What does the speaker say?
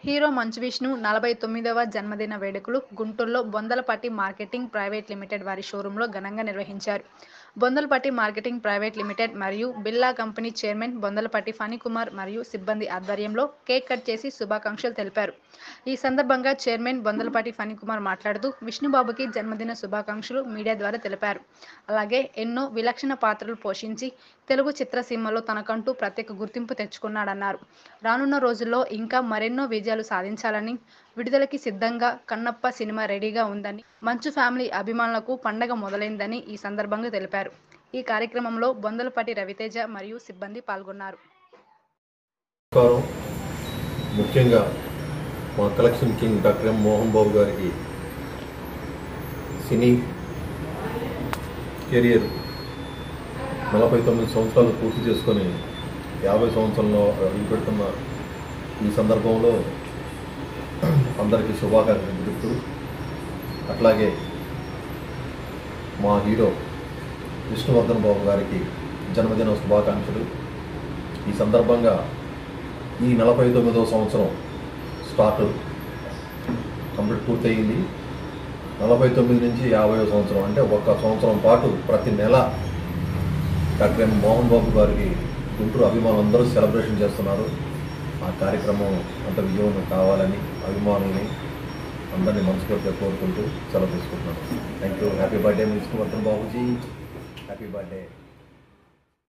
Hero Manchu Vishnu 49వ జన్మదిన వేడుకలు గుంటూరులో బొందలపట్టి మార్కెటింగ్ ప్రైవేట్ లిమిటెడ్ వారి షోరూంలో ఘనంగా నిర్వహించారు. బొందలపట్టి మార్కెటింగ్ ప్రైవేట్ లిమిటెడ్ మరియు బిర్లా కంపెనీ చైర్మన్ బొందలపట్టి ఫణికుమార్ మరియు సిబ్బంది ఆధ్వర్యంలో కేక్ కట్ చేసి శుభాకాంక్షలు తెలిపారు. ఈ సందర్భంగా చైర్మన్ బొందలపట్టి ఫణికుమార్ మాట్లాడుతూ విష్ణుబాబుకి జన్మదిన శుభాకాంక్షలు మీడియా ద్వారా తెలిపారు. అలాగే ఎన్నో విలక్షణ పాత్రలు పోషించి తెలుగు చిత్రసీమలో తనకంటూ ప్రత్యేక గుర్తింపు తెచ్చుకున్నాడన్నారు. రానున్న రోజుల్లో ఇంకా మరెన్నో విజయాలు సాధించాలని, విడుదలకి సిద్ధంగా కన్నప్ప సినిమా రెడీగా ఉందని, మంచు ఫ్యామిలీ అభిమానులకు పండగ మొదలైందని ఈ సందర్భంగా తెలిపారు. ఈ కార్యక్రమంలో బొందలపట్టి రవితేజ మరియు సిబ్బంది పాల్గొన్నారు. ముఖ్యంగా మా collection king doctor M Mohan Babu గారికి సినీ కెరియర్ 49 సంవత్సరాలు పూర్తి చేసుకొని 50 సంవత్సరంలో అడుగుపెడుతున్న ఈ సందర్భంలో అందరికీ శుభాకాంక్షలు తెలుపుతూ, అట్లాగే మా హీరో విష్ణువర్ధన్ బాబు గారికి జన్మదిన శుభాకాంక్షలు. ఈ సందర్భంగా ఈ 49వ సంవత్సరం స్టార్ట్ కంప్లీట్ పూర్తయింది. 49 నుంచి 50వ సంవత్సరం అంటే ఒక సంవత్సరం పాటు ప్రతి నెల డాక్టర్ ఎం మోహన్ బాబు గారికి గుంటూరు అభిమానులందరూ సెలబ్రేషన్ చేస్తున్నారు. ఆ కార్యక్రమం అంత విజయం కావాలని అభిమానుల్ని అందరినీ మనస్ఫూర్తిగా కోరుకుంటూ సెలవు తీసుకుంటున్నాను. Thank you. Happy birthday Vishnuvardhan Babuji. Happy birthday.